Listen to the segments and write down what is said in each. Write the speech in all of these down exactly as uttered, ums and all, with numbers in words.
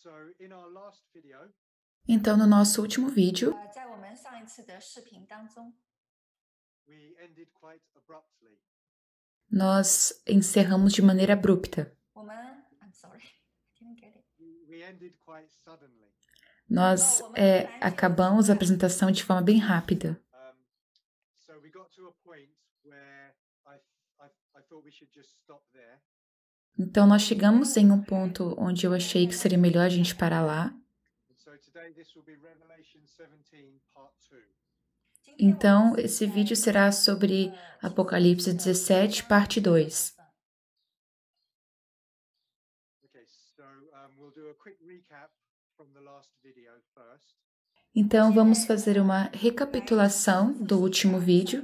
Então, no nosso último vídeo, nós encerramos de maneira abrupta. Nós é, acabamos a apresentação de forma bem rápida. Então, nós chegamos em um ponto onde eu achei que seria melhor a gente parar lá. Então, esse vídeo será sobre Apocalipse dezessete, parte dois. Então, vamos fazer uma recapitulação do último vídeo.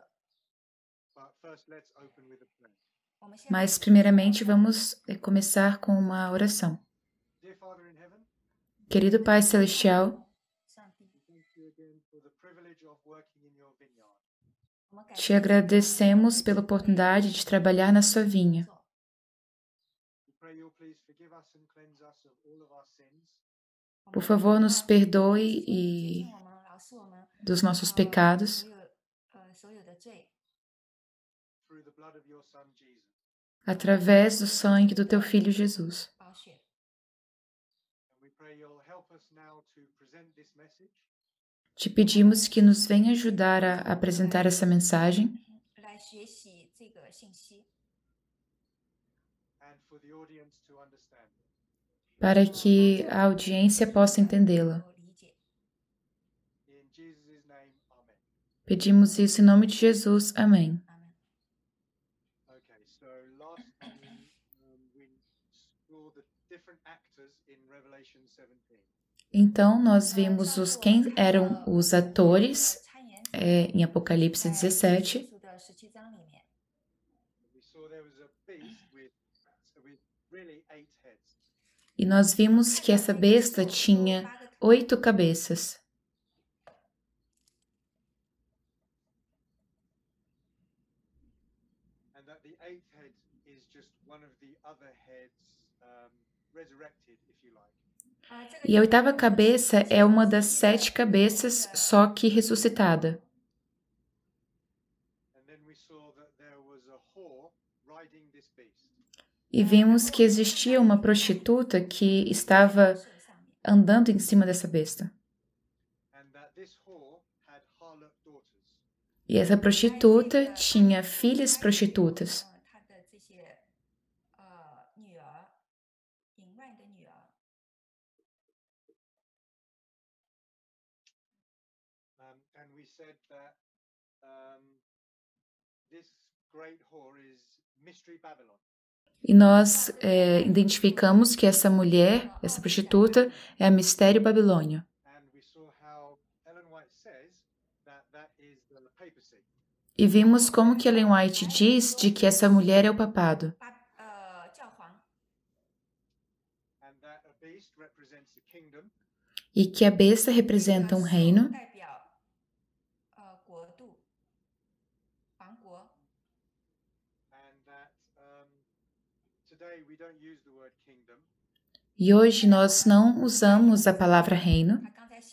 Mas, primeiramente, vamos começar com uma oração. Querido Pai Celestial, te agradecemos pela oportunidade de trabalhar na sua vinha. Por favor, nos perdoe e dos nossos pecados através do sangue do teu Filho Jesus. Te pedimos que nos venha ajudar a apresentar essa mensagem para que a audiência possa entendê-la. Pedimos isso em nome de Jesus. Amém. Então, nós vimos os, quem eram os atores é, em Apocalipse dezessete. E nós vimos que essa besta tinha oito cabeças. E a oitava cabeça é uma das sete cabeças, só que ressuscitada. E vimos que existia uma prostituta que estava andando em cima dessa besta. E essa prostituta tinha filhas prostitutas. E nós é, identificamos que essa mulher, essa prostituta, é a Mistério Babilônio. E vimos como que Ellen White diz de que essa mulher é o papado. E que a besta representa um reino. E hoje nós não usamos a palavra reino.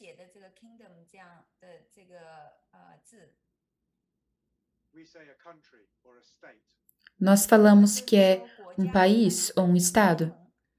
Nós falamos que é um país ou um estado.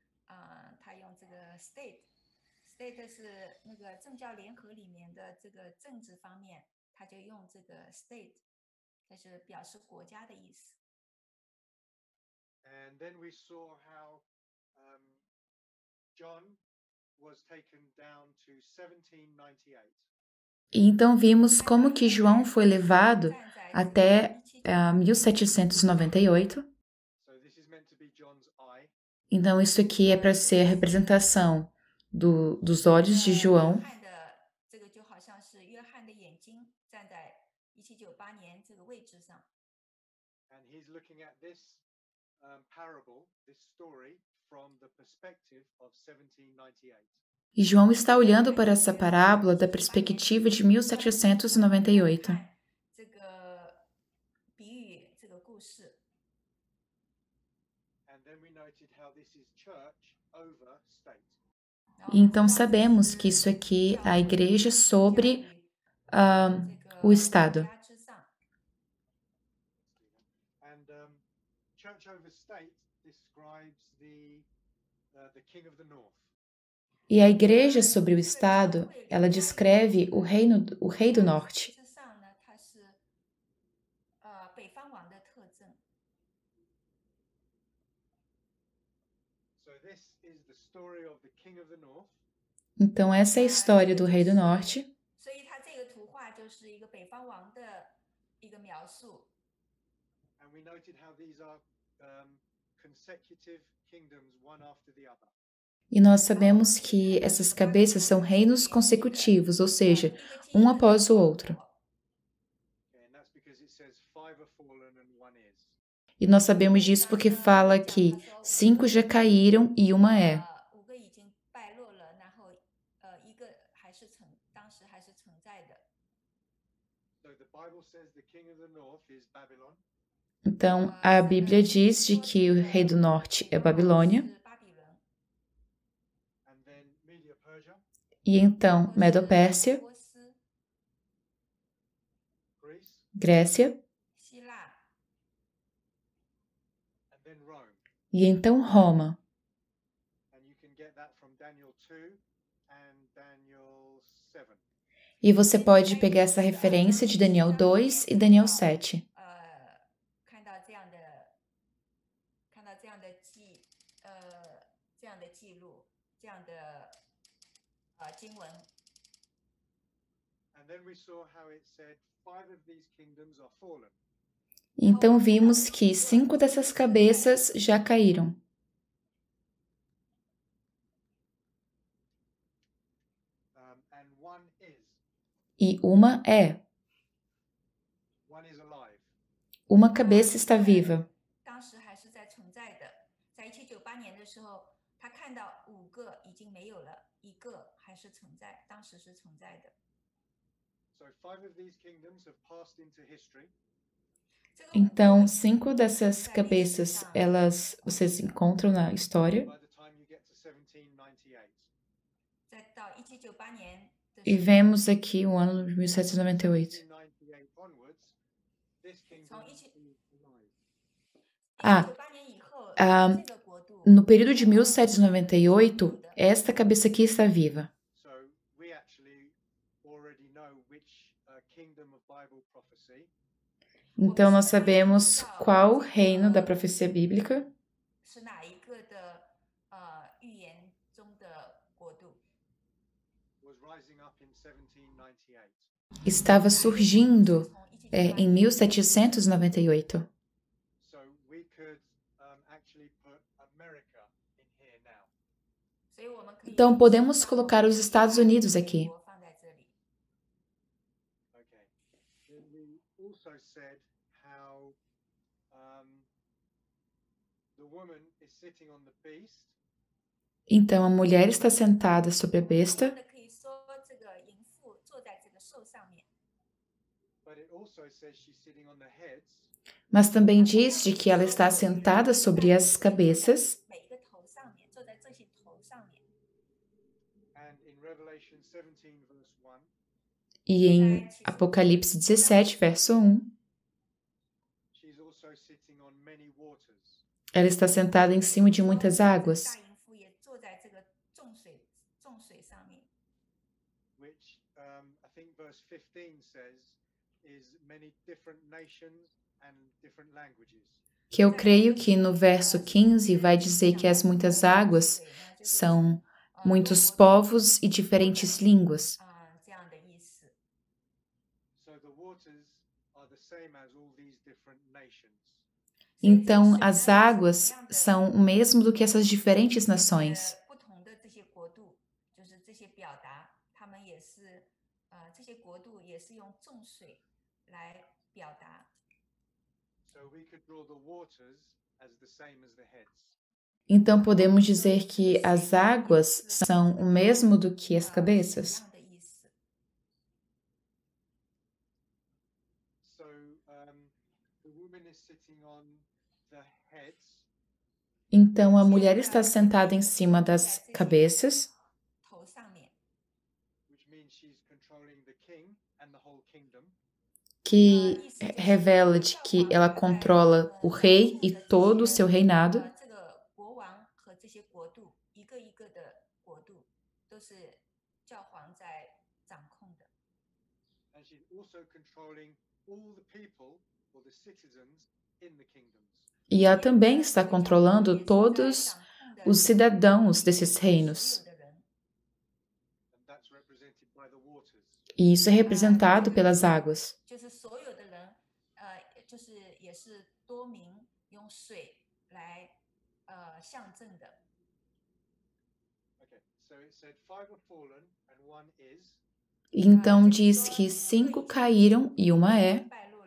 E então vimos como que João foi levado até uh, mil setecentos e noventa e oito. Então isso aqui é para ser a representação do, dos olhos de João. E João está olhando para essa parábola da perspectiva de mil setecentos e noventa e oito. Então sabemos que isso aqui é a igreja sobre uh, o Estado. E a igreja sobre o Estado, ela descreve o, reino, o rei do norte. Então essa é a história do rei do norte. E nós sabemos que essas cabeças são reinos consecutivos, ou seja, um após o outro. E nós sabemos disso porque fala que cinco já caíram e uma é. Então, a Bíblia diz de que o rei do norte é Babilônia. E então, Medo-Pérsia, Grécia, e então Roma. E você pode pegar essa referência de Daniel dois e Daniel sete. Então vimos que cinco dessas cabeças já caíram. E uma é. Uma cabeça está viva. Então, cinco dessas cabeças, elas vocês encontram na história. E vemos aqui o ano de mil setecentos e noventa e oito. Ah, ah, no período de mil setecentos e noventa e oito, esta cabeça aqui está viva. Então, nós sabemos qual reino da profecia bíblica estava surgindo é, em mil setecentos e noventa e oito. Então, podemos colocar os Estados Unidos aqui. Então, a mulher está sentada sobre a besta. Mas também diz de que ela está sentada sobre as cabeças. E em Apocalipse dezessete, verso um, ela está sentada em cima de muitas águas. Que eu creio que no verso quinze vai dizer que as muitas águas são muitos povos e diferentes línguas. Então, as águas são o mesmo do que essas diferentes nações. Então, podemos dizer que as águas são o mesmo do que as cabeças? Então, a mulher está sentada em cima das cabeças. que revela de que ela controla o rei e todo o seu reinado. E ela também está controlando todos os cidadãos desses reinos. E isso é representado pelas águas. Então diz que cinco caíram e uma é.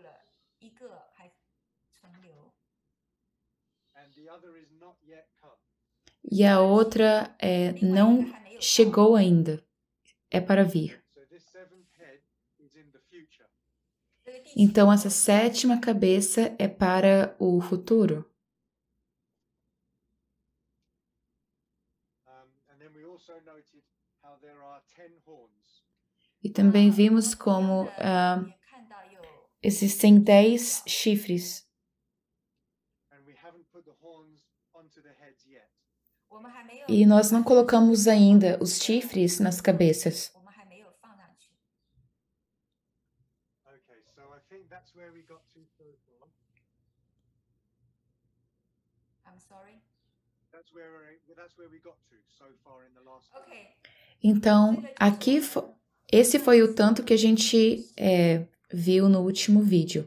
E a outra é, não chegou ainda, é para vir. Então essa sétima cabeça é para o futuro. E também vimos como uh, existem dez chifres. E nós não colocamos ainda os chifres nas cabeças. Então, aqui, esse foi o tanto que a gente é, viu no último vídeo.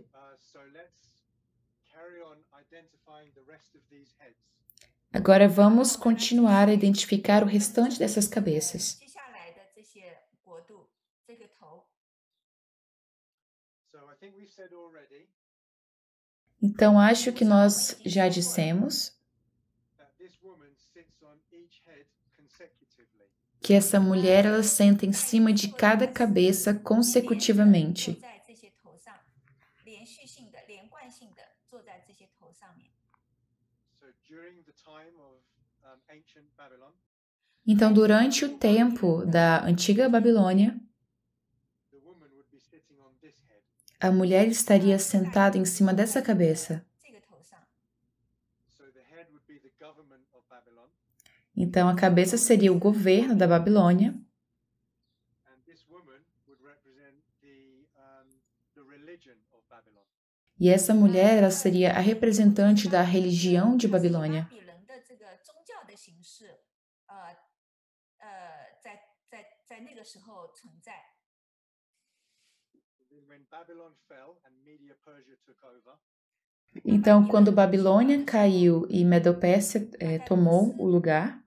Agora vamos continuar a identificar o restante dessas cabeças. Então, acho que nós já dissemos que essa mulher ela senta em cima de cada cabeça consecutivamente. Então, durante o tempo da antiga Babilônia, a mulher estaria sentada em cima dessa cabeça. Então, a cabeça seria o governo da Babilônia. E essa mulher ela seria a representante da religião de Babilônia. Então, quando Babilônia caiu e Medo-Pérsia eh, tomou o lugar,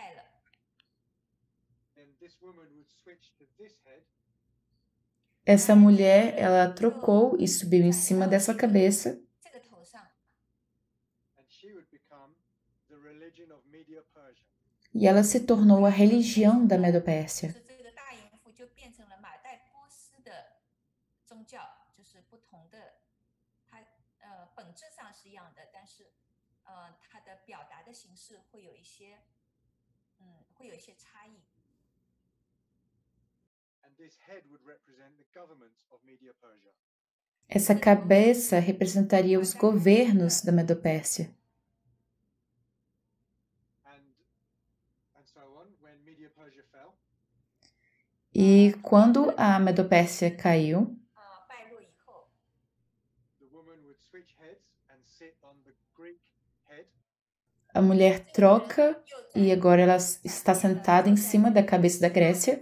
essa mulher, ela trocou e subiu em cima dessa cabeça. E ela se tornou a religião da Medo-Pérsia. Essa cabeça representaria os governos da Medo-Pérsia. E quando a Medo-Pérsia caiu, a mulher troca e agora ela está sentada em cima da cabeça da Grécia.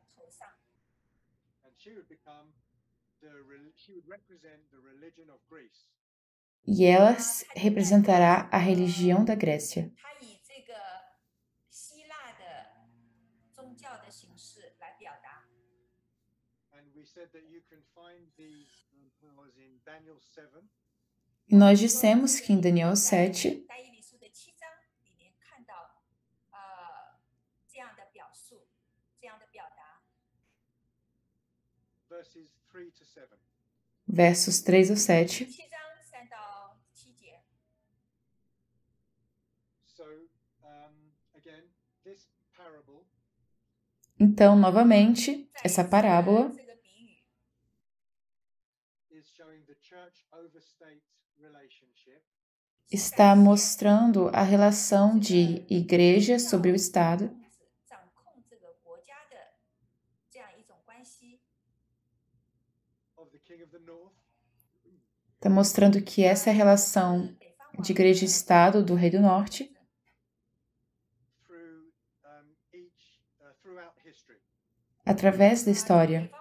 E ela representará a religião da Grécia. E nós dissemos que em Daniel sete, versos três a sete, então, novamente, essa parábola está mostrando a relação de igreja sobre o Estado. Está mostrando que essa é a relação de igreja e Estado do Rei do Norte. Através da história.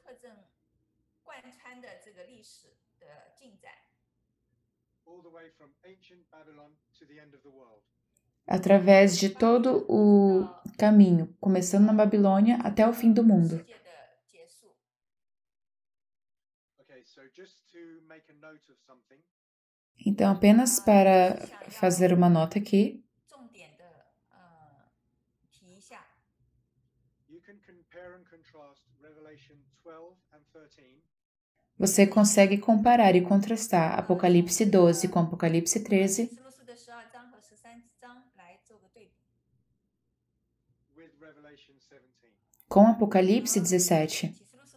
Através de todo o caminho, começando na Babilônia até o fim do mundo. Então, apenas para fazer uma nota aqui, você consegue comparar e contrastar Apocalipse doze com Apocalipse treze com Apocalipse dezessete.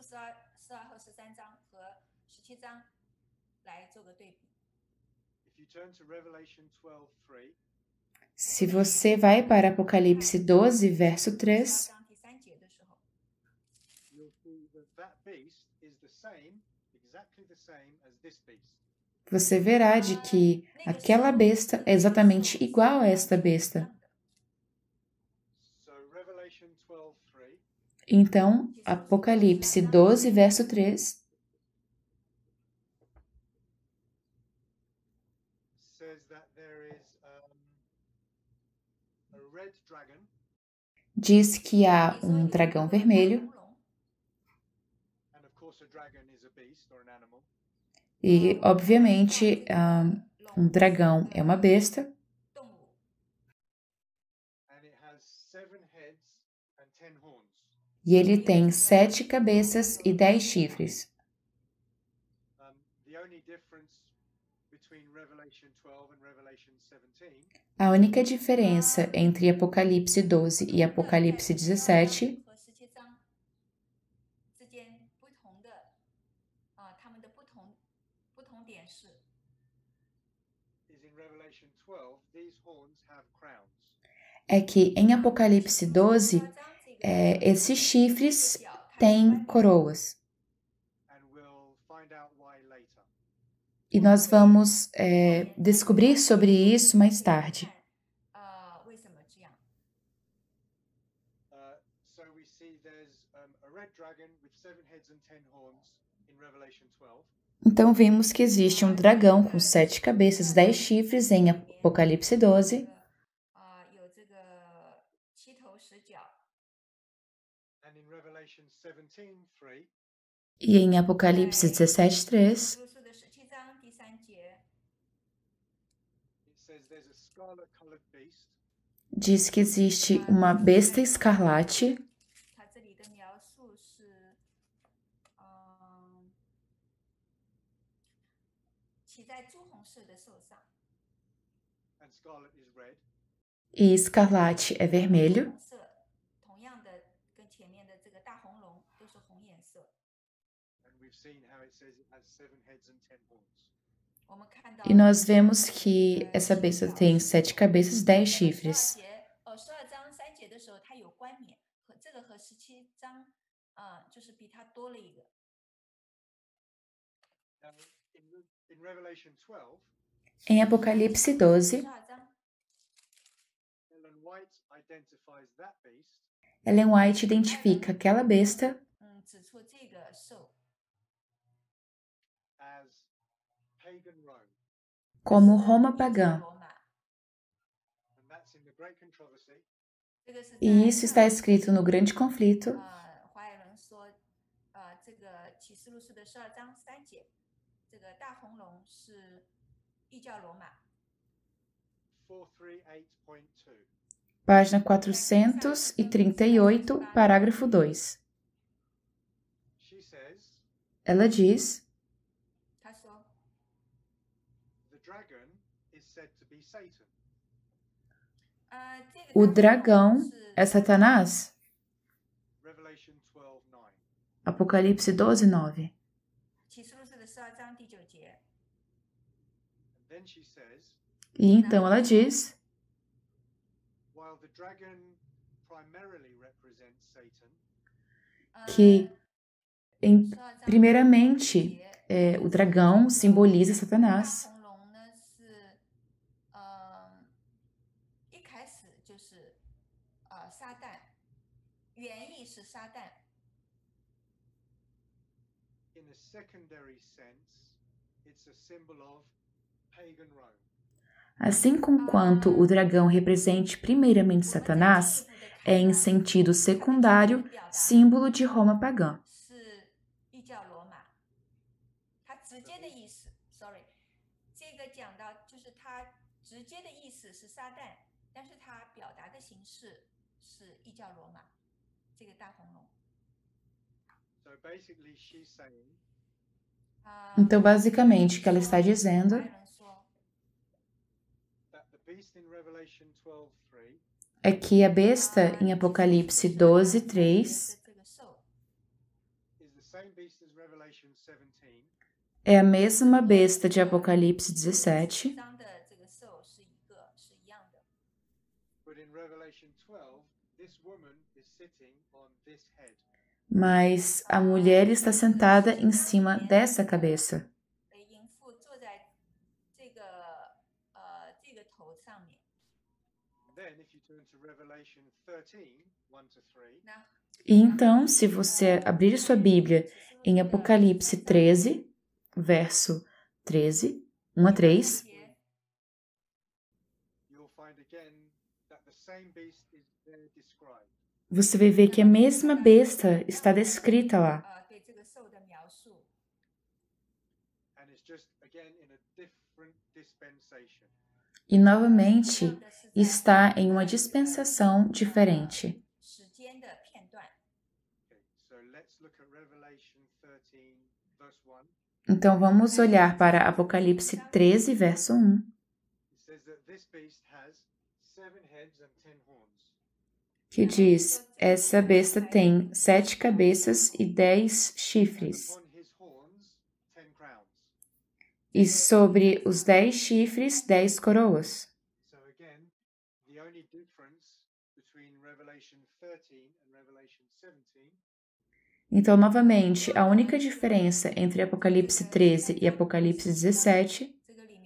Se você vai para Apocalipse doze, verso três, você verá de que aquela besta é exatamente igual a esta besta. Então, Apocalipse doze, verso três, diz que há um dragão vermelho, e, obviamente, um dragão é uma besta, e ele tem sete cabeças e dez chifres. A única diferença entre Apocalipse doze e Apocalipse dezessete é que em Apocalipse doze, é, esses chifres têm coroas. E nós vamos é, descobrir sobre isso mais tarde. Então vimos que existe um dragão com sete cabeças e dez chifres em Apocalipse doze. E em Apocalipse dezessete, três, diz que existe uma besta escarlate e escarlate é vermelho. E nós vemos que essa besta tem sete cabeças e dez chifres. Em Apocalipse doze, Ellen White identifica aquela besta como Roma pagã. E isso está escrito no Grande Conflito. Página quatrocentos e trinta e oito, parágrafo dois. Ela diz: o dragão é Satanás. Apocalipse doze, nove. E então ela diz que, em, primeiramente, é, o dragão simboliza Satanás. Assim como quanto o dragão represente primeiramente Satanás, é em sentido secundário símbolo de Roma pagã. Então, basicamente, o que ela está dizendo é que a besta em Apocalipse doze, três é a mesma besta de Apocalipse dezessete, mas a mulher está sentada em cima dessa cabeça. E então, se você abrir sua Bíblia em Apocalipse treze, verso treze, um a três, você vai ver que a mesma besta está descrita lá. E novamente está em uma dispensação diferente. Então vamos olhar para Apocalipse treze, verso um. Que diz: essa besta tem sete cabeças e dez chifres. E sobre os dez chifres, dez coroas. Então, novamente, a única diferença entre Apocalipse treze e Apocalipse dezessete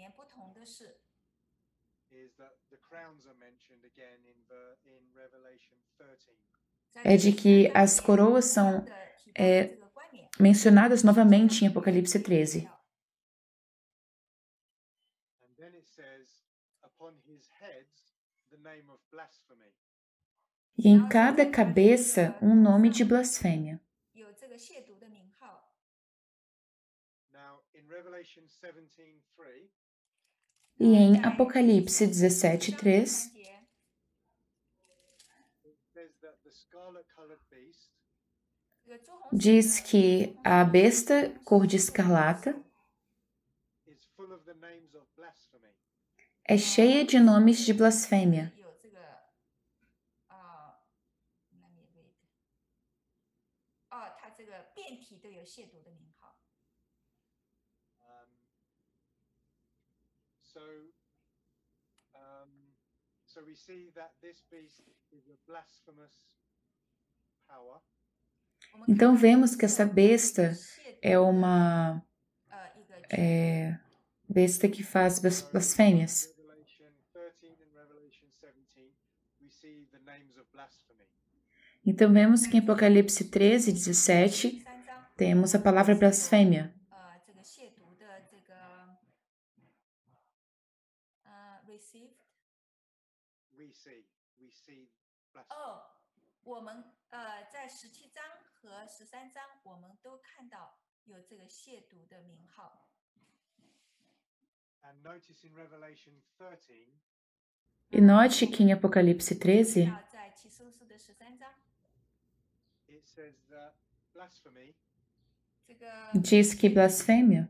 é de que as coroas são é, mencionadas novamente em Apocalipse treze. E em cada cabeça, um nome de blasfêmia. E em Apocalipse dezessete, três, diz que a besta cor de escarlata é cheia de nomes de blasfêmia. Então vemos que essa besta é uma é, besta que faz blasfêmias. Então vemos que em Apocalipse treze, dezessete temos a palavra blasfêmia. E note que em Apocalipse treze diz que blasfêmia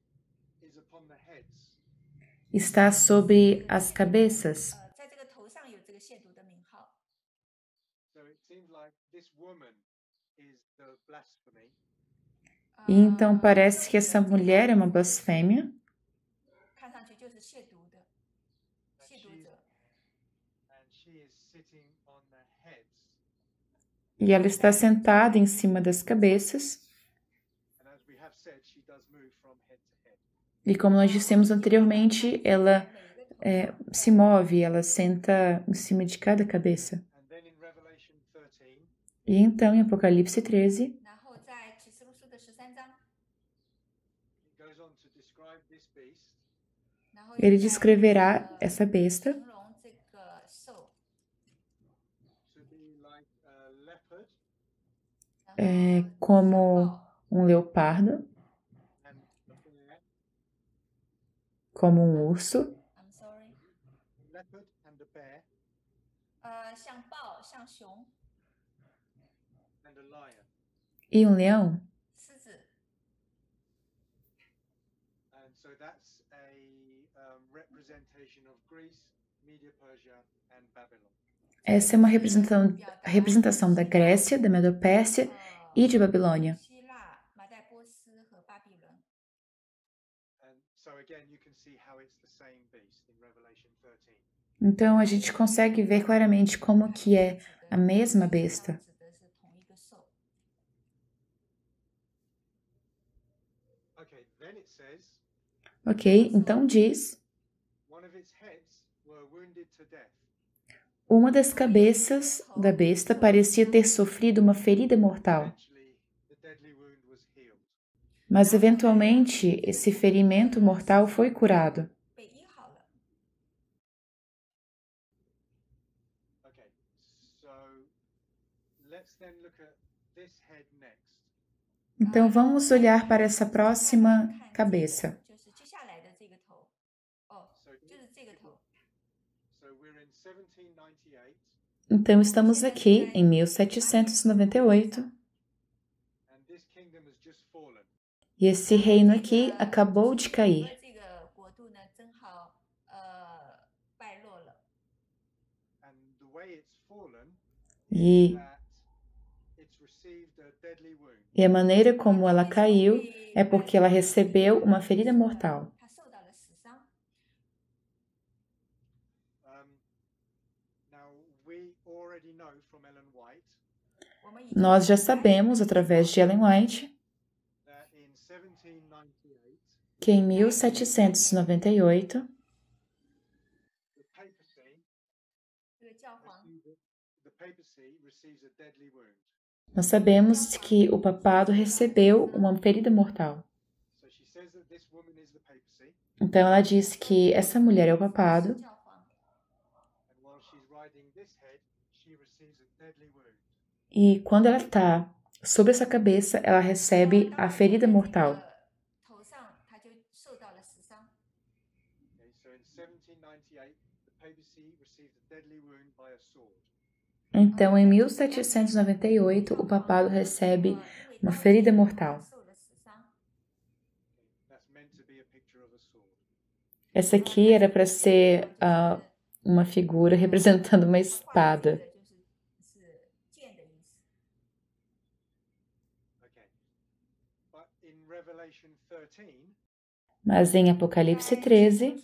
está sobre as cabeças. E então parece que essa mulher é uma blasfêmia. E ela está sentada em cima das cabeças. E como nós dissemos anteriormente, ela é, se move, ela senta em cima de cada cabeça. E então, em Apocalipse treze, ele descreverá essa besta é, como um leopardo, como um urso, e um leão. Essa é uma representação, representação da Grécia, da Medopérsia e de Babilônia. Então, a gente consegue ver claramente como que é a mesma besta. Ok, então diz: uma das cabeças da besta parecia ter sofrido uma ferida mortal. Mas, eventualmente, esse ferimento mortal foi curado. Então, vamos olhar para essa próxima cabeça. Então, estamos aqui em mil setecentos e noventa e oito. E esse reino aqui acabou de cair. E, e a maneira como ela caiu é porque ela recebeu uma ferida mortal. Nós já sabemos, através de Ellen White, que em mil setecentos e noventa e oito, nós sabemos que o papado recebeu uma ferida mortal. Então ela diz que essa mulher é o papado, e quando ela está sobre essa cabeça, ela recebe a ferida mortal. Então, em mil setecentos e noventa e oito, o papado recebe uma ferida mortal. Essa aqui era para ser uh, uma figura representando uma espada. Mas em Apocalipse treze,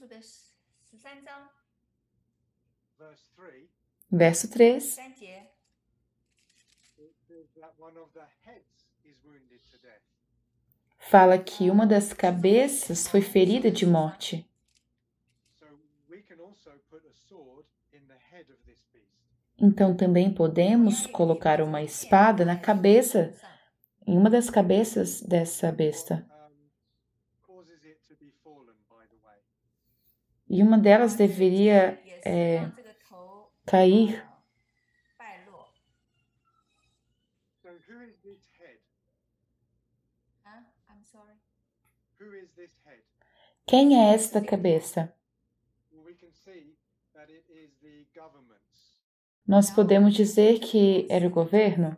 verso três, fala que uma das cabeças foi ferida de morte. Então também podemos colocar uma espada na cabeça, em uma das cabeças dessa besta. E uma delas deveria é, cair. Quem é esta cabeça? Nós podemos dizer que era o governo,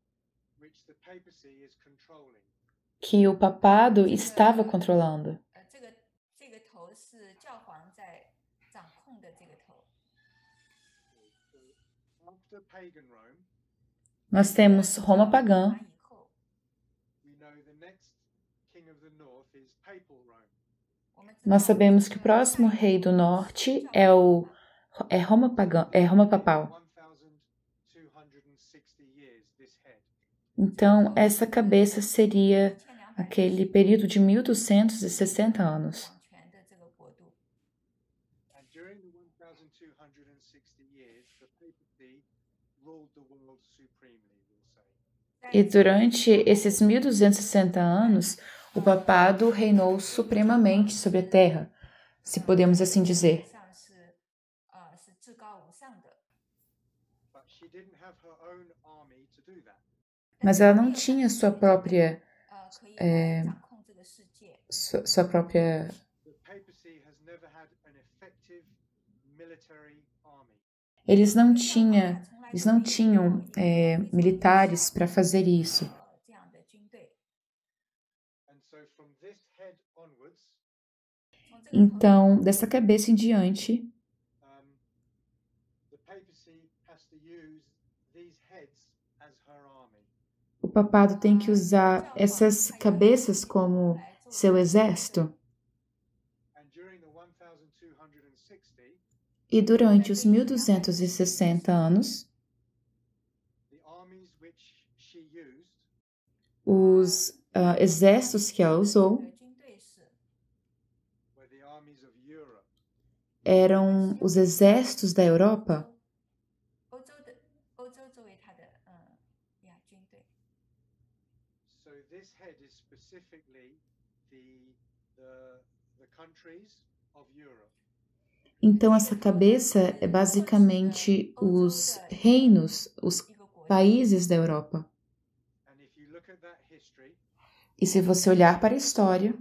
que o papado estava controlando. Nós temos Roma pagã. Nós sabemos que o próximo rei do norte é o é Roma, Pagã, é Roma Papal. Então, essa cabeça seria aquele período de mil duzentos e sessenta anos. E durante esses mil duzentos e sessenta anos, o papado reinou supremamente sobre a terra, se podemos assim dizer. Mas ela não tinha sua própria é, sua, sua própria eles não tinham eles não tinham é, militares para fazer isso. Então, dessa cabeça em diante, o papado tem que usar essas cabeças como seu exército. E durante os mil duzentos e sessenta anos, os uh, exércitos que ela usou eram os exércitos da Europa. Então, essa cabeça é basicamente os reinos, os países da Europa. E se você olhar para a história,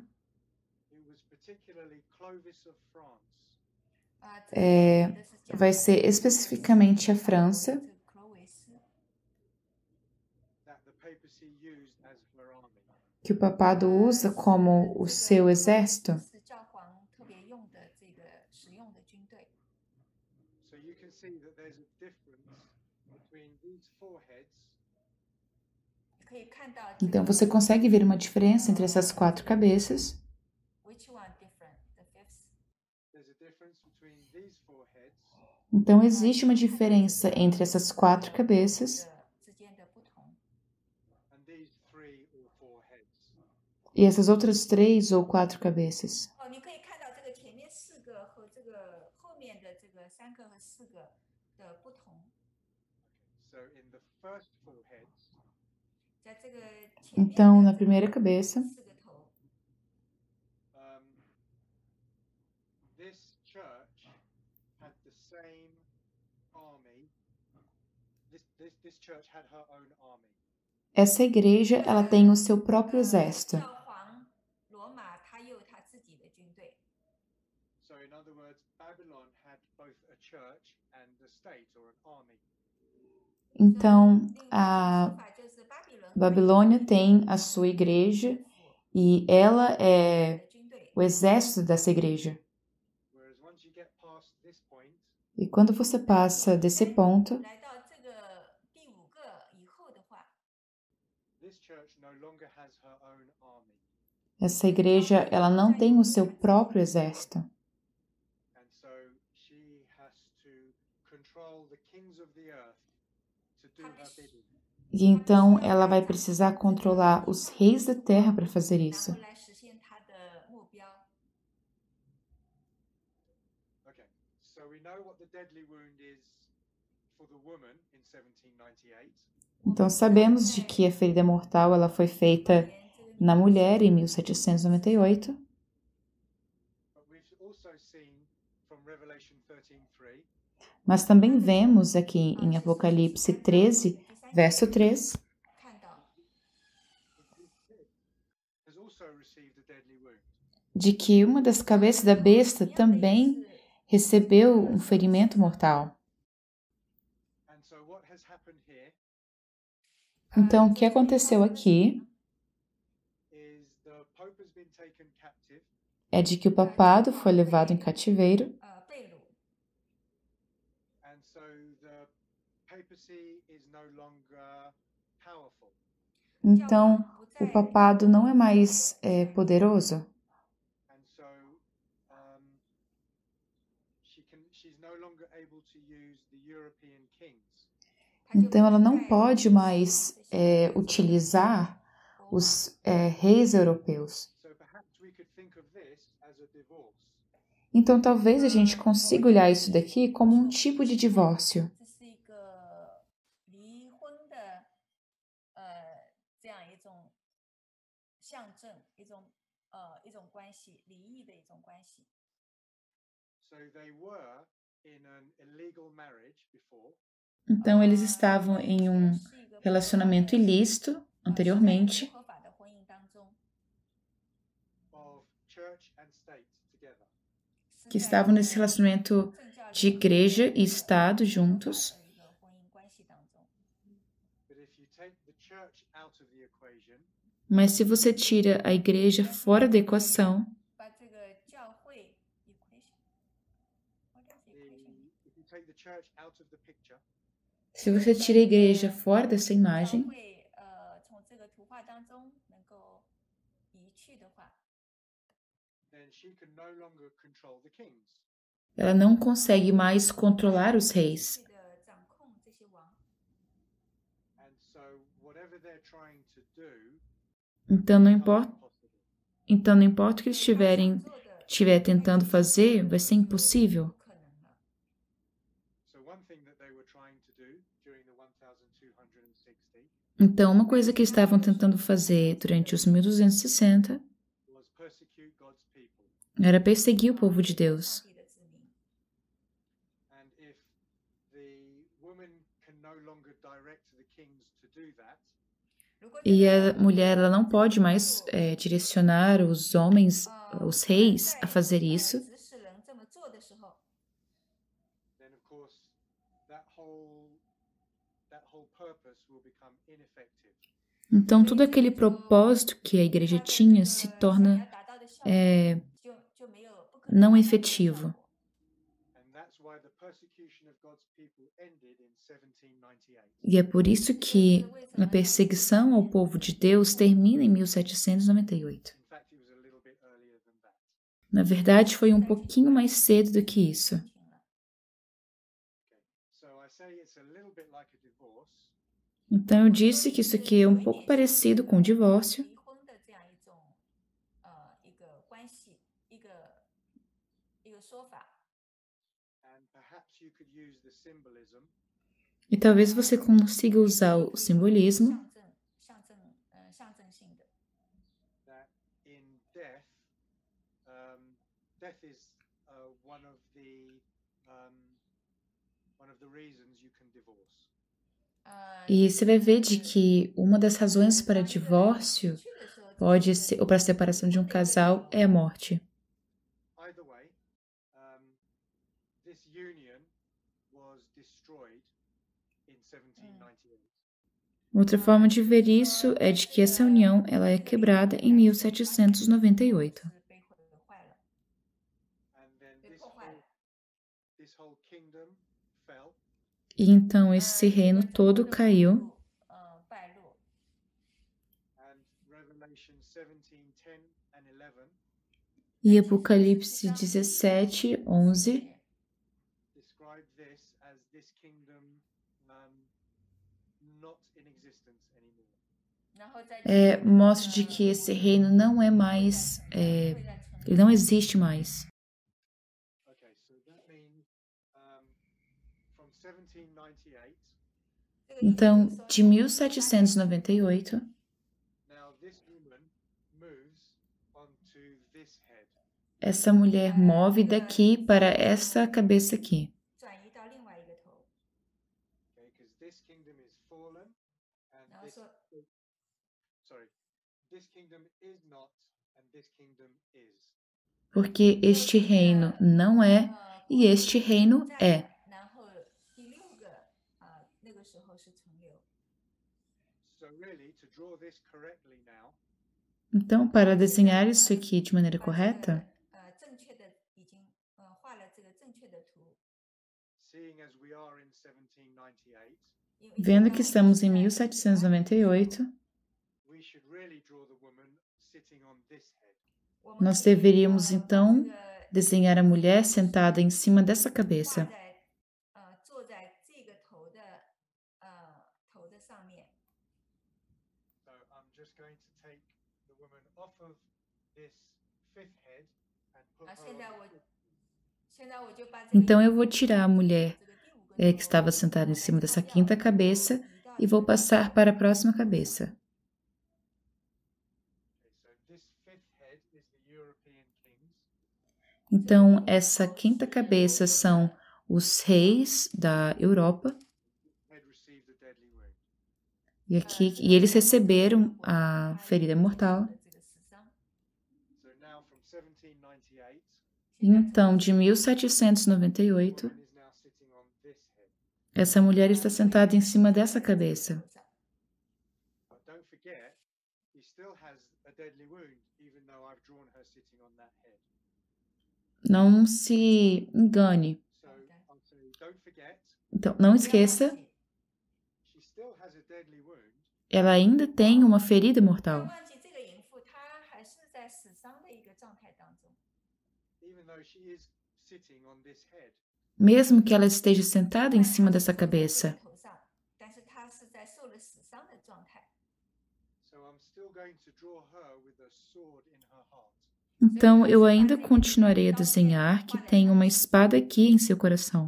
é, vai ser especificamente a França que o papado usa como o seu exército. Então, você consegue ver uma diferença entre essas quatro cabeças. Então, existe uma diferença entre essas quatro cabeças e essas outras três ou quatro cabeças. Então, na primeira cabeça, essa igreja ela tem o seu próprio exército. Então, a Babilônia tem a sua igreja e ela é o exército dessa igreja. E quando você passa desse ponto, essa igreja ela não tem o seu próprio exército. E então ela vai precisar controlar os reis da terra para fazer isso. Então sabemos de que a ferida mortal ela foi feita na mulher em mil setecentos e noventa e oito. Mas também vemos aqui em Apocalipse treze, verso três, de que uma das cabeças da besta também recebeu um ferimento mortal. Então, o que aconteceu aqui é de que o papado foi levado em cativeiro. Então, o papado não é mais é, poderoso. Então, ela não pode mais é, utilizar os é, reis europeus. Então, talvez a gente consiga olhar isso daqui como um tipo de divórcio. Então, eles estavam em um relacionamento ilícito anteriormente, que estavam nesse relacionamento de igreja e Estado juntos. Mas se você tira a igreja fora da equação, se você tira a igreja fora dessa imagem, ela não consegue mais controlar os reis. Então não importa, então não importa o que eles estiverem estiver tentando fazer, vai ser impossível. Então, uma coisa que eles estavam tentando fazer durante os mil duzentos e sessenta era perseguir o povo de Deus. E a mulher ela não pode mais é, direcionar os homens, os reis, a fazer isso. Então, todo aquele propósito que a igreja tinha se torna é, não efetivo. E é por isso que a perseguição ao povo de Deus termina em mil setecentos e noventa e oito. Na verdade, foi um pouquinho mais cedo do que isso. Então, eu disse que isso aqui é um pouco parecido com o divórcio. E talvez você consiga usar o simbolismo e você vai ver de que uma das razões para divórcio pode ser, ou para a separação de um casal é a morte. Outra forma de ver isso é de que essa união ela é quebrada em mil setecentos e noventa e oito. E então esse reino todo caiu. E Apocalipse dezessete, onze é, mostra de que esse reino não é mais, é, ele não existe mais. Então, de mil setecentos e noventa e oito, essa mulher move daqui para essa cabeça aqui. Porque este reino não é e este reino é. Então, para desenhar isso aqui de maneira correta, vendo que estamos em mil setecentos e noventa e oito, nós deveríamos então desenhar a mulher sentada em cima dessa cabeça. Então eu vou tirar a mulher é, que estava sentada em cima dessa quinta cabeça e vou passar para a próxima cabeça. Então, essa quinta cabeça são os reis da Europa. E, aqui, e eles receberam a ferida mortal. Então, de mil setecentos e noventa e oito, essa mulher está sentada em cima dessa cabeça. Não se engane. Então, não esqueça, ela ainda tem uma ferida mortal. Mesmo que ela esteja sentada em cima dessa cabeça. Então, eu ainda continuarei a desenhar que tem uma espada aqui em seu coração.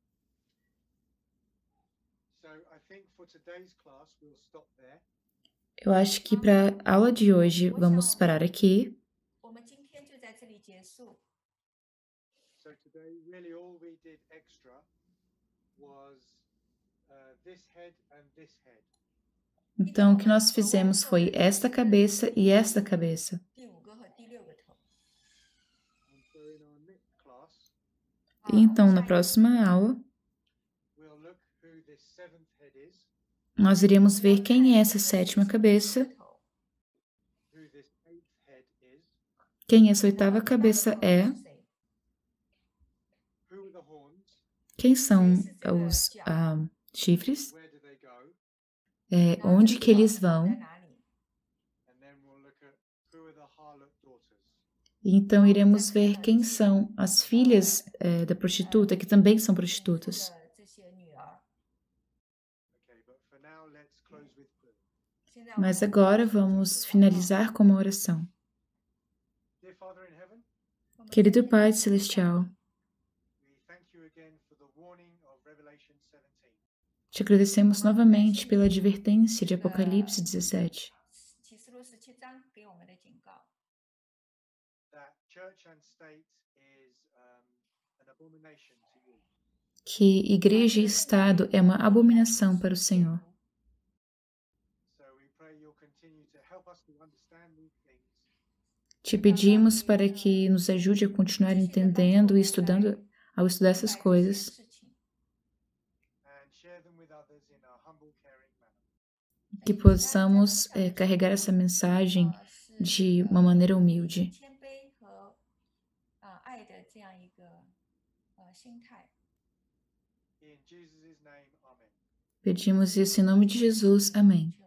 Eu acho que para a aula de hoje vamos parar aqui. Então, o que nós fizemos foi esta cabeça e esta cabeça. E então, na próxima aula, nós iremos ver quem é essa sétima cabeça, quem essa oitava cabeça é, quem são os ah, chifres, é, onde que eles vão. Então, iremos ver quem são as filhas é, da prostituta, que também são prostitutas. Mas agora vamos finalizar com uma oração. Querido Pai Celestial, te agradecemos novamente pela advertência de Apocalipse dezessete. Que igreja e Estado é uma abominação para o Senhor. Te pedimos para que nos ajude a continuar entendendo e estudando, ao estudar essas coisas, que possamos é, carregar essa mensagem de uma maneira humilde. Pedimos isso em nome de Jesus. Amém.